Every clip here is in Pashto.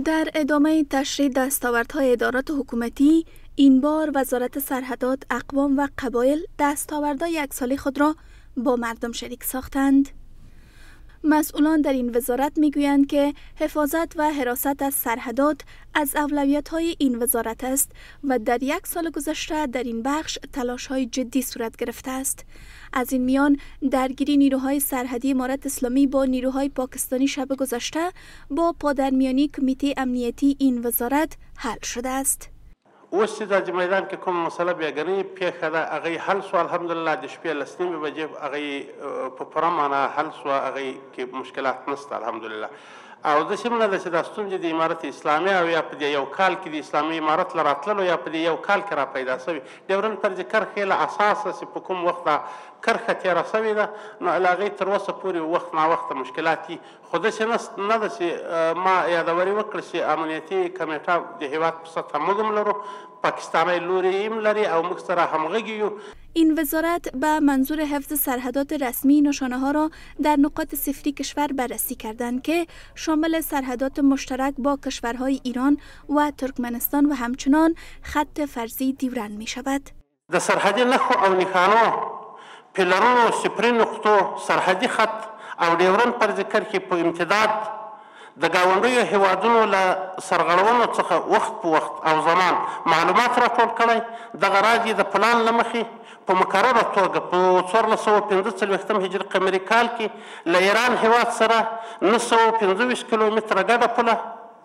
در ادامه تشریح دستاوردهای ادارات حکومتی، این بار وزارت سرحدات، اقوام و قبایل دستاوردهای یک ساله خود را با مردم شریک ساختند. مسئولان در این وزارت میگویند که حفاظت و حراست از سرحدات از اولویت‌های این وزارت است و در یک سال گذشته در این بخش تلاش‌های جدی صورت گرفته است. از این میان درگیری نیروهای سرحدی امارت اسلامی با نیروهای پاکستانی شب گذشته با پادرمیانی کمیته امنیتی این وزارت حل شده است. اوس چې د میدان کې کوم مسله بیاګنی پیښه ده هغه حل سو الحمدلله د شپې لس نیمې بجې هغه په پوره معنا حل سو هغه کې مشکلات نشته الحمدلله او داسې نه ده چې دا ستونزې د امارت اسلامي او یا په دې یو کال کې د اسلامي امارت له راتللو یا په دې یو کال کې را پیدا سوي ډیورنډ فرض کرښې له اساسه چې په کوم وخت دا کرښه تېره سوې ده نو له هغې تر اوسه پورې وخت ناوخته مشکلات دي خو داسې نه ده چې ما یادوري وکړه چې امنیتي کمیټه د هېواد په سطحه موږ هم لرو پاکستانی لوری هم لري او موږ سره همغږي یو. این وزارت به منظور حفظ سرحدات رسمی نشانه ها را در نقاط صفری کشور بررسی کردند که شامل سرحدات مشترک با کشورهای ایران و ترکمنستان و همچنان خط فرضی دیورند می شود. د سرحدي نښو او نښانو پیلرونو صفري نقطو سرحدي خط او ډیورند فرض کرښې په امتداد د ګاونډیو هیوادونو له سرغړونو څخه وخت په وخت او زمان معلومات راټول کړی دغه راز یې د پلان له مخې په مکرره توګه په 1445 هجري قمري کال کې له ایران هیواد سره 925 کیلومتره ګډه پوله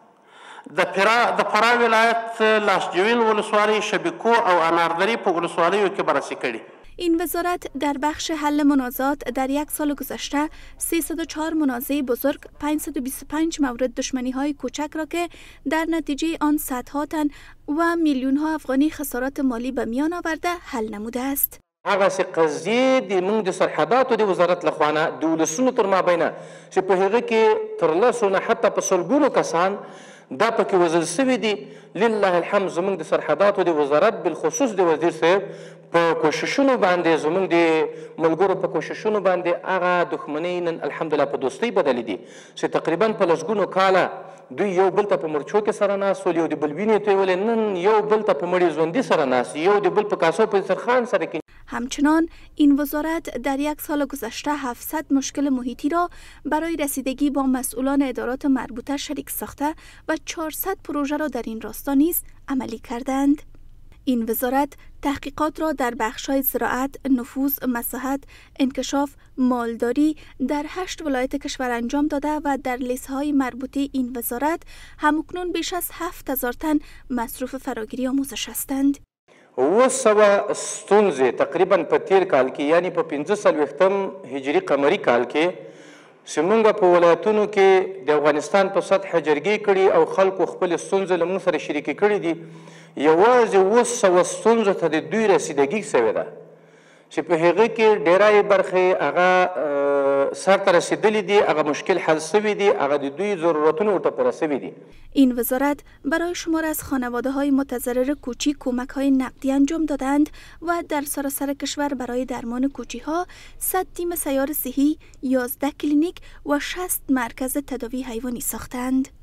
د فراه ولایت لاسجوین ولسوالۍ شبکو او اناردري په ولسوالیو کې بررسي کړي. این وزارت در بخش حل منازعات در یک سال گذشته 304 منازعه بزرگ، 525 مورد دشمنی های کوچک را که در نتیجه آن صدها تن و میلیون ها افغانی خسارات مالی به میان آورده حل نموده است. هغه سي قضیې د موږ د سرحداتو د وزارت لخوا د ولسونو تر مابینه چې په هغه کې تر لسو نه حتی په سلګونو کسان دا پکې وژل سوي دي. لله الحمد زموږ د سرحداتو د وزارت بالخصوص د وزیر صاحب په کوششونو باندې زموږ د ملګرو په کوششونو باندې هغه دښمنۍ نن الحمدلله په دوستۍ بدلې دي چې تقریبا په لسګونو کاله دوی یو بل ته په مرچو کې سره ناست ول، یو د بل وینې تویولې، نن یو بل ته په مړي ژوندي سره ناست، یو د بل په کاسو په دسترخوان سره کې. همچنان این وزارت در یک سال گذشته 700 مشکل محیطی را برای رسیدگی با مسئولان ادارات مربوطه شریک ساخته و 400 پروژه را در این راستا نیز عملی کردند. این وزارت تحقیقات را در بخش‌های زراعت، نفوذ، مساحت، انکشاف، مالداری در 8 ولایت کشور انجام داده و در لیست‌های مربوطه این وزارت همکنون بیش از 7000 تن مصروف فراگیری آموزش هستند. 200 ستونزې تقریبا په تیر کال کې یعنی په 15 هجري قمري کال کې چې موږ په ولایتونو کې د افغانستان په سطح جرګې کړي او خلکو خپل ستونزې له موږ سره شریکې کړي دي. یوازې 200 ستونزو ته د دوی رسیدګي شوې ده چې په هغه کې ډېرای برخې هغه سرته رسیدلي دي، هغه مشکل حل شوي دي، هغه د دوی ضرورتونو ورته پوره شوي دي. این وزارت برای شمار از خانواده های متضرر کوچی کمک های نقدی انجام دادند و در سراسر کشور برای درمان کوچی ها 100 تیم سیار صحی، 11 کلینیک و 60 مرکز تداوی حیوانی ساختند.